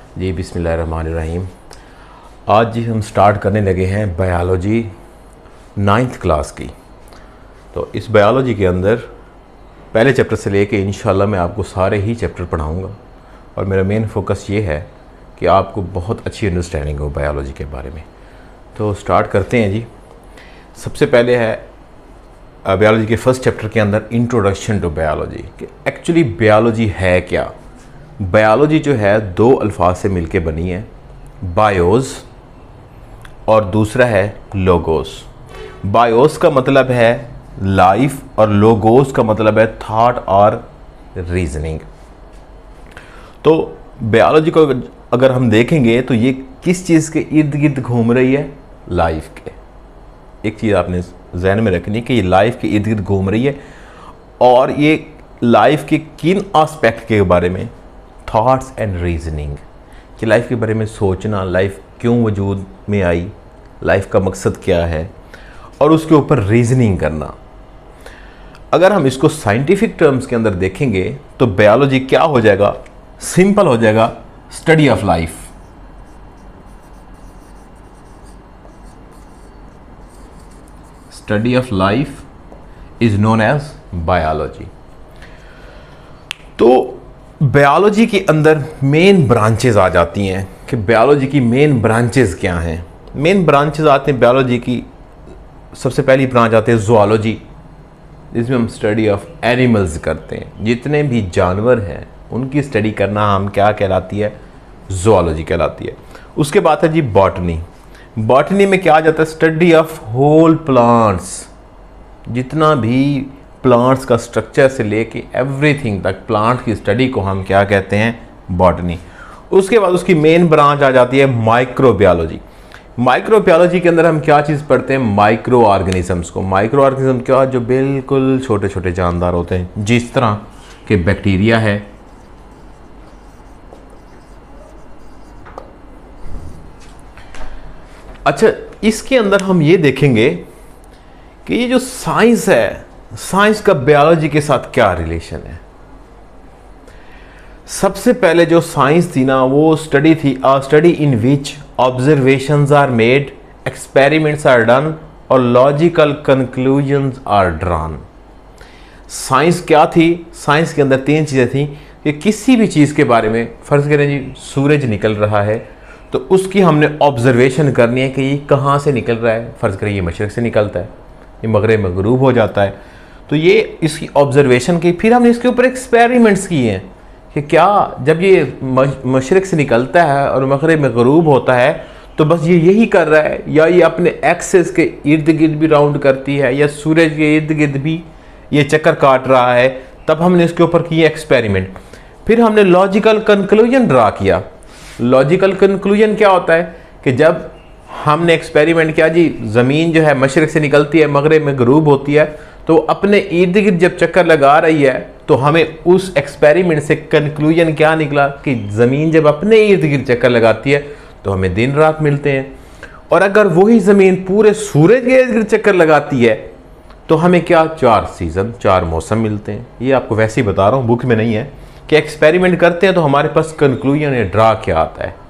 जी बिस्मिल्लाहिर्रहमानिर्रहीम। आज जी हम स्टार्ट करने लगे हैं बायोलॉजी 9th क्लास की। तो इस बायोलॉजी के अंदर पहले चैप्टर से लेके इंशाल्लाह मैं आपको सारे ही चैप्टर पढ़ाऊँगा और मेरा मेन फोकस ये है कि आपको बहुत अच्छी अंडरस्टैंडिंग हो बायोलॉजी के बारे में। तो स्टार्ट करते हैं जी। सबसे पहले है बायोलॉजी के फर्स्ट चैप्टर के अंदर इंट्रोडक्शन टू बायोलॉजी कि एक्चुअली बायोलॉजी है क्या। बायोलॉजी जो है दो अल्फाज से मिलके बनी है, बायोस और दूसरा है लोगोस। बायोस का मतलब है लाइफ और लोगोस का मतलब है थॉट और रीजनिंग। तो बायोलॉजी को अगर हम देखेंगे तो ये किस चीज़ के इर्द गिर्द घूम रही है? लाइफ के। एक चीज़ आपने जहन में रखनी है कि ये लाइफ के इर्द गिर्द घूम रही है और ये लाइफ के किन एस्पेक्ट के बारे में? थॉट्स एंड रीजनिंग, कि लाइफ के बारे में सोचना, लाइफ क्यों वजूद में आई, लाइफ का मकसद क्या है, और उसके ऊपर रीजनिंग करना। अगर हम इसको साइंटिफिक टर्म्स के अंदर देखेंगे तो बायोलॉजी क्या हो जाएगा? सिंपल हो जाएगा, study of life. Study of life is known as biology. तो बायोलॉजी के अंदर मेन ब्रांचेस आ जाती हैं कि बायोलॉजी की मेन ब्रांचेस क्या हैं। मेन ब्रांचेस आते हैं बायोलॉजी की। सबसे पहली ब्रांच आती है ज़ूलॉजी, जिसमें हम स्टडी ऑफ एनिमल्स करते हैं। जितने भी जानवर हैं उनकी स्टडी करना हम क्या कहलाती है? ज़ूलॉजी कहलाती है। उसके बाद है जी बॉटनी। बॉटनी में क्या आ जाता है? Study of whole plants. जितना भी प्लांट्स का स्ट्रक्चर से लेके एवरीथिंग तक प्लांट की स्टडी को हम क्या कहते हैं? बॉटनी। उसके बाद उसकी मेन ब्रांच आ जाती है माइक्रोबायोलॉजी। माइक्रोबायोलॉजी के अंदर हम क्या चीज़ पढ़ते हैं? माइक्रो ऑर्गेनिजम्स को। माइक्रो ऑर्गेनिज्म क्या? जो बिल्कुल छोटे छोटे जानदार होते हैं, जिस तरह के बैक्टीरिया है, अच्छा इसके अंदर हम ये देखेंगे कि ये जो साइंस है, साइंस का बायोलॉजी के साथ क्या रिलेशन है। सबसे पहले जो साइंस थी ना, वो स्टडी थी study in which observations are made, experiments are done और logical conclusions are drawn. Science क्या थी? साइंस के अंदर तीन चीज़ें थी कि किसी भी चीज़ के बारे में, फर्ज करें जी सूरज निकल रहा है तो उसकी हमने ऑब्जर्वेशन करनी है कि ये कहाँ से निकल रहा है। फर्ज करें ये मशरक़ से निकलता है, ये मगरिब में ग़ुरूब हो जाता है, तो ये इसकी ऑब्जर्वेशन की। फिर हमने इसके ऊपर एक्सपेरिमेंट्स किए हैं कि क्या जब ये मशरक़ से निकलता है और मगरिब में ग़ुरूब होता है तो बस ये यही कर रहा है, या ये अपने एक्सेस के इर्द गिर्द भी राउंड करती है, या सूरज के इर्द गिर्द भी ये चक्कर काट रहा है। तब हमने इसके ऊपर किए एक्सपेरिमेंट। फिर हमने लॉजिकल कंक्लूजन ड्रा किया। लॉजिकल कंक्लूजन क्या होता है कि जब हमने एक्सपेरिमेंट किया जी ज़मीन जो है मशरक़ से निकलती है, मगरिब में ग़ुरूब होती है, तो अपने इर्द गिर्द जब चक्कर लगा रही है तो हमें उस एक्सपेरिमेंट से कंक्लूजन क्या निकला कि ज़मीन जब अपने इर्द गिर्द चक्कर लगाती है तो हमें दिन रात मिलते हैं, और अगर वही ज़मीन पूरे सूरज के इर्द गिर्द चक्कर लगाती है तो हमें क्या? 4 सीज़न, 4 मौसम मिलते हैं। ये आपको वैसे ही बता रहा हूँ, बुक में नहीं है, कि एक्सपेरिमेंट करते हैं तो हमारे पास कंक्लूजन या ड्रा क्या आता है।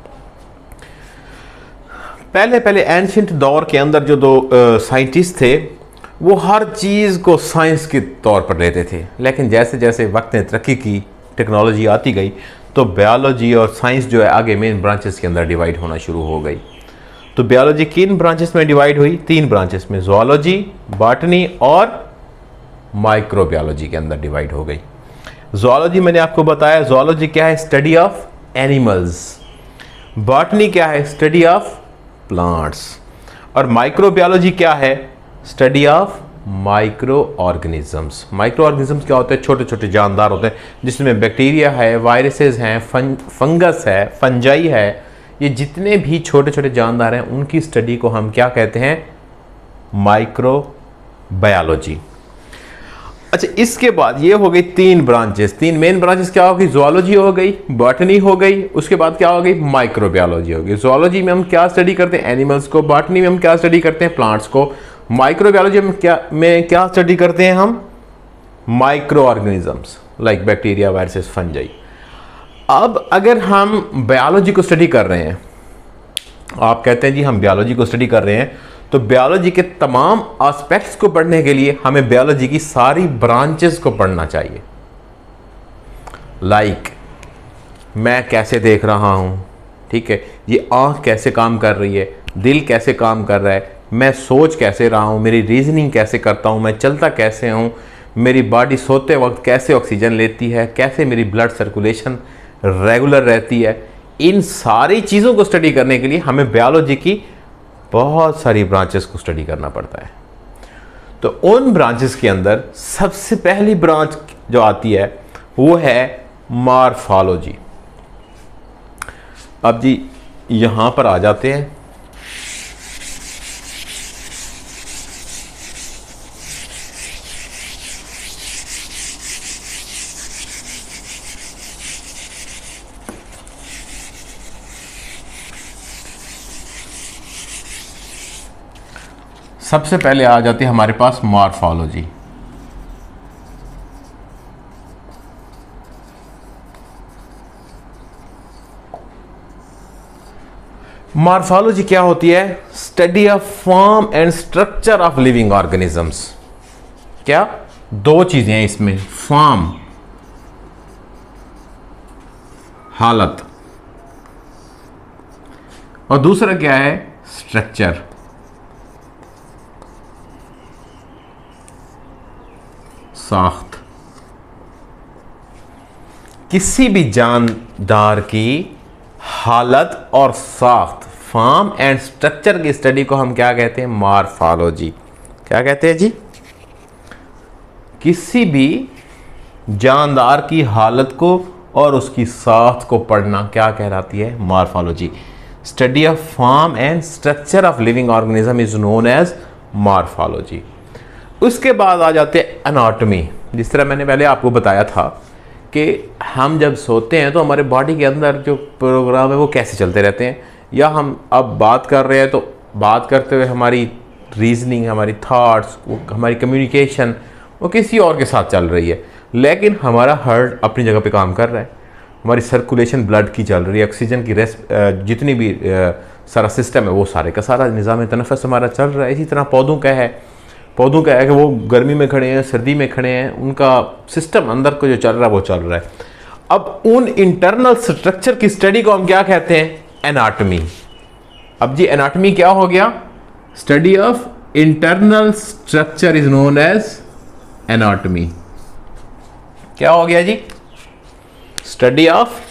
पहले एंशिएंट दौर के अंदर जो दो साइंटिस्ट थे वो हर चीज़ को साइंस के तौर पर लेते थे, लेकिन जैसे जैसे वक्त ने तरक्की की, टेक्नोलॉजी आती गई, तो बायोलॉजी और साइंस जो है आगे मेन ब्रांचेस के अंदर डिवाइड होना शुरू हो गई। तो बायोलॉजी किन ब्रांचेस में डिवाइड हुई? 3 ब्रांचेस में, ज़ूलॉजी, बॉटनी और माइक्रोबायोलॉजी के अंदर डिवाइड हो गई। ज़ूलॉजी मैंने आपको बताया, ज़ूलॉजी क्या है? Study of animals. बॉटनी क्या है? Study of plants. और माइक्रोबायोलॉजी क्या है? Study of micro organisms. Micro organisms क्या होते हैं? छोटे छोटे जानदार होते हैं, जिसमें बैक्टीरिया है, वायरसेस हैं, फंगस है, फंजाई है। ये जितने भी छोटे छोटे जानदार हैं उनकी स्टडी को हम क्या कहते हैं? माइक्रोबायोलॉजी। अच्छा इसके बाद ये हो गई 3 ब्रांचेस। 3 मेन ब्रांचेस क्या हो गई? ज़ूलॉजी हो गई, बॉटनी हो गई, उसके बाद क्या हो गई? माइक्रोबायोलॉजी हो गई। ज़ूलॉजी में हम क्या स्टडी करते हैं? एनिमल्स को। बॉटनी में हम क्या स्टडी करते हैं? प्लांट्स को। माइक्रोबायोलॉजी में क्या स्टडी करते हैं हम? Micro organisms like bacteria, viruses, fungi. अब अगर हम बायोलॉजी को स्टडी कर रहे हैं, आप कहते हैं जी हम बायोलॉजी को स्टडी कर रहे हैं, तो बायोलॉजी के तमाम एस्पेक्ट्स को पढ़ने के लिए हमें बायोलॉजी की सारी ब्रांचेस को पढ़ना चाहिए। लाइक मैं कैसे देख रहा हूँ, ठीक है, ये आँख कैसे काम कर रही है, दिल कैसे काम कर रहा है, मैं सोच कैसे रहा हूँ, मेरी रीजनिंग कैसे करता हूँ, मैं चलता कैसे हूँ, मेरी बॉडी सोते वक्त कैसे ऑक्सीजन लेती है, कैसे मेरी ब्लड सर्कुलेशन रेगुलर रहती है। इन सारी चीज़ों को स्टडी करने के लिए हमें बायोलॉजी की बहुत सारी ब्रांचेस को स्टडी करना पड़ता है। तो उन ब्रांचेस के अंदर सबसे पहली ब्रांच जो आती है वो है मॉर्फोलॉजी। अब जी यहां पर आ जाते हैं। सबसे पहले आ जाती है हमारे पास मॉर्फोलॉजी। मॉर्फोलॉजी क्या होती है? Study of form and structure of living organisms. क्या दो चीजें हैं इसमें, फॉर्म हालत, और दूसरा क्या है? स्ट्रक्चर। साख्त। किसी भी जानदार की हालत और साख्त, फॉर्म एंड स्ट्रक्चर की स्टडी को हम क्या कहते हैं? मॉर्फोलॉजी। क्या कहते हैं जी? किसी भी जानदार की हालत को और उसकी साख्त को पढ़ना क्या कहलाती है? Morphology. Study of form and structure of living organism is known as morphology. उसके बाद आ जाते हैं एनाटॉमी। जिस तरह मैंने पहले आपको बताया था कि हम जब सोते हैं तो हमारे बॉडी के अंदर जो प्रोग्राम है वो कैसे चलते रहते हैं, या हम अब बात कर रहे हैं तो बात करते हुए हमारी रीजनिंग, हमारी थॉट्स, हमारी कम्युनिकेशन वो किसी और के साथ चल रही है, लेकिन हमारा हार्ट अपनी जगह पे काम कर रहा है, हमारी सर्कुलेशन ब्लड की चल रही है, ऑक्सीजन की जितनी भी सारा सिस्टम है वो सारे का सारा निज़ाम तनफ़ुस हमारा चल रहा है। इसी तरह पौधों का है कि वो गर्मी में खड़े हैं, सर्दी में खड़े हैं, उनका सिस्टम अंदर को जो चल रहा है वो चल रहा है। अब उन इंटरनल स्ट्रक्चर की स्टडी को हम क्या कहते हैं? एनाटॉमी। अब जी एनाटॉमी क्या हो गया? Study of internal structure is known as anatomy. क्या हो गया जी? Study of